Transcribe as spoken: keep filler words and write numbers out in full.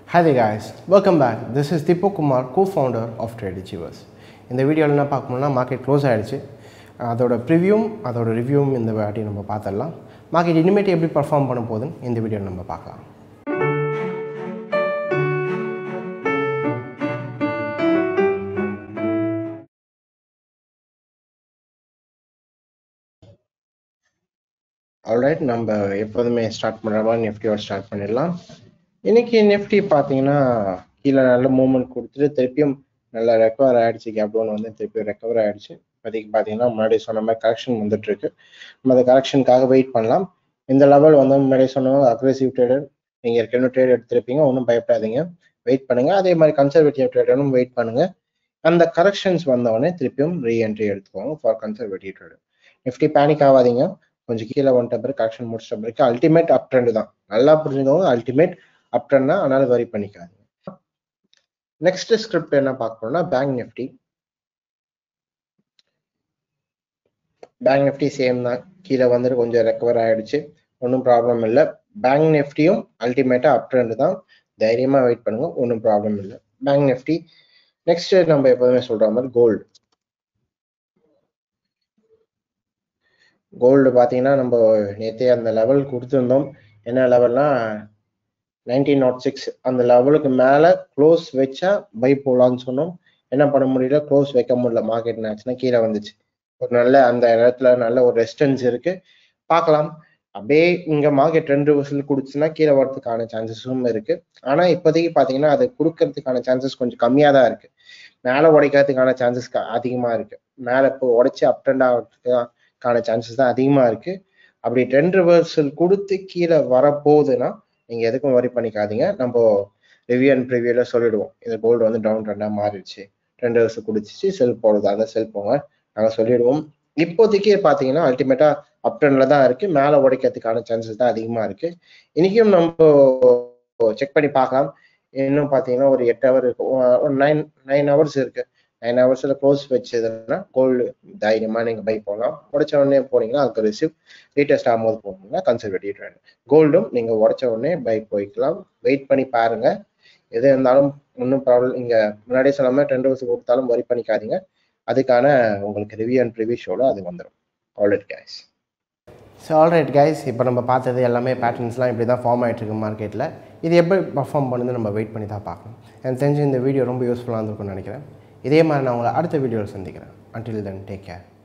Hi there guys, welcome back. This is Deepak Kumar, co-founder of tradeachievers. In the video என்ன பார்க்கணும்னா market close ஆயிடுச்சு. அதோட preview அதோட review இந்த வாட்டி நம்ம பார்த்தறலாம். Market இனிமேட்டு எப்படி perform பண்ண போகுதுன்னு இந்த வீடியோல நம்ம பார்க்கலாம். Alright, நம்ம எப்போதுமே ஸ்டார்ட் பண்ற மாதிரி நிஃப்டியோட ஸ்டார்ட் பண்ணிடலாம். இன்னைக்கு நிஃப்டி பார்த்தீங்கன்னா கீழே நல்ல மூவ்மெண்ட் கொடுத்துட்டு திருப்பியும் நல்லா ரெக்கவர் ஆயிடுச்சு. கேப் டவுன் வந்து திருப்பி ரெக்கவர் ஆயிடுச்சு. இப்போதைக்கு பார்த்தீங்கன்னா முன்னாடி சொன்ன மாதிரி கரெக்ஷன் வந்துட்டு இருக்கு. நம்ம அந்த கரெக்ஷனுக்காக வெயிட் பண்ணலாம். இந்த லெவல் வந்து முன்னாடி சொன்ன அக்ரெசிவ் ட்ரேடர் நீங்கள் ஏற்கனவே ட்ரேட் எடுத்துருப்பீங்க, ஒன்றும் பயப்படாதீங்க, வெயிட் பண்ணுங்க. அதே மாதிரி கன்சர்வேட்டிவ் ட்ரேடரும் வெயிட் பண்ணுங்க. அந்த கரெக்ஷன்ஸ் வந்தவொடனே திருப்பியும் ரீஎன்ட்ரி எடுத்துக்கோங்க for conservative trader. Nifty panic ஆகாதீங்க, கொஞ்சம் கீழே வந்துட்ட பிறகு கரெக்ஷன் முடிச்சிட்ட பிறகு அல்டிமேட் அப் ட்ரெண்ட் தான். நல்லா புரிஞ்சுக்கோங்க, அல்டிமேட் அப் ட்ரெண்ட் தான், அதனால வரி பண்ணிக்காதீங்க. நெக்ஸ்ட் ஸ்கிரிப்ட் என்ன பார்க்கணும்னா bank Nifty. Bank Nifty same தான், கீழே வந்துட்டு கொஞ்சம் ரெக்கவர் ஆயிடுச்சு, ஒன்றும் ப்ராப்ளம் இல்லை. பேங்க் நிஃப்டியும் அல்டிமேட்டா அப் ட்ரெண்ட் தான், தைரியமா வெயிட் பண்ணுங்க, ஒன்றும் ப்ராப்ளம் இல்லை. Bank Nifty. நெக்ஸ்ட் நம்ம எப்போதுமே சொல்ற மாதிரி கோல்டு. கோல்டு பார்த்தீங்கன்னா நம்ம நேற்றே அந்த லெவல் கொடுத்துருந்தோம். என்ன லெவல்னா நைன்டீன் நாட் சிக்ஸ். அந்த லெவலுக்கு மேலே க்ளோஸ் வச்சா பை போகலான்னு சொன்னோம். என்ன பண்ண முடியல, க்ளோஸ் வைக்க முடியல. மார்க்கெட் ஆச்சுன்னா கீழே வந்துச்சு. ஒரு நல்ல அந்த இடத்துல நல்ல ஒரு ரெசிஸ்டன்ஸ் இருக்கு, பார்க்கலாம். அப்படியே இங்கே மார்க்கெட் ரெண்டு வருஷம் கொடுத்துச்சுன்னா கீழே வரதுக்கான சான்சஸும் இருக்கு. ஆனால் இப்போதைக்கு பார்த்தீங்கன்னா அது கொடுக்கறதுக்கான சான்சஸ் கொஞ்சம் கம்மியாக தான் இருக்கு. மேலே உடைக்கிறதுக்கான சான்சஸ் அதிகமாக இருக்கு. மேலே இப்போ உடைச்சி அப் ட்ரெண்ட் ஆகிறதுக்கு கான சான்சஸ் தான் அதிகமா இருக்கு. அப்படி ட்ரெண்ட் ரிவர்சல் கொடுத்து கீழே வரப்போகுதுன்னா நீங்க எதுக்கும் வரி பண்ணிக்காதீங்க. நம்ம ரிவ்யூ அண்ட் ப்ரிவியூல சொல்லிடுவோம், இந்த கோல்டு வந்து டவுன் ட்ரெண்டா மாறிடுச்சு, ட்ரெண்ட் ரிவர்சல் குடிச்சிச்சு, செல் போடுறது, அதை செல் போங்க நாங்கள் சொல்லிடுவோம். இப்போதைக்கு பார்த்தீங்கன்னா அல்டிமேட்டா அப் ட்ரெண்ட்ல தான் இருக்கு, மேலே உடைக்கிறதுக்கான சான்சஸ் தான் அதிகமா இருக்கு. இன்னைக்கும் நம்ம செக் பண்ணி பார்க்கலாம். இன்னும் பார்த்தீங்கன்னா ஒரு எட்டு ஹவர் இருக்கு, ஒரு நைன் நைன் ஹவர்ஸ் இருக்கு. நைன் ஹவர்ஸ்ல க்ளோஸ் வச்சதுன்னா கோல்டு தைரியமா நீங்க பை போகலாம். உடைச்ச உடனே போனீங்கன்னா அதுக்கு ரிசீவ் ரீடெஸ்ட் ஆகும்போது போனீங்கன்னா கன்சர்வேட்டிவ் ட்ரெண்ட். கோல்டும் நீங்க உடைச்ச உடனே பை போய்க்கலாம். வெயிட் பண்ணி பாருங்க, எது இருந்தாலும் ஒன்றும் ப்ராப்ளம். இங்க முன்னாடியே சொல்லாம ட்ரெண்ட் ஹவர்ஸ் கொடுத்தாலும் வரி பண்ணிக்காதீங்க. அதுக்கான உங்களுக்கு ரிவ்யூ அண்ட் ப்ரிவியூ ஷோல அது வந்துடும். Alright guys. So alright guys, இப்போ நம்ம பார்த்தது எல்லாமே பேட்டர்ன்ஸ்லாம் இப்படி தான் ஃபார்ம் ஆகிட்டு இருக்கு மார்க்கெட்டில். இது எப்படி பர்ஃபார்ம் பண்ணுது நம்ம வெயிட் பண்ணி தான் பார்க்கணும். எனக்கு தெரிஞ்சு இந்த வீடியோ ரொம்ப யூஸ்ஃபுல்லாக இருந்திருக்கும்னு நினைக்கிறேன். இதே மாதிரி நான் உங்களை அடுத்த வீடியோவில் சந்திக்கிறேன். Until then, take care.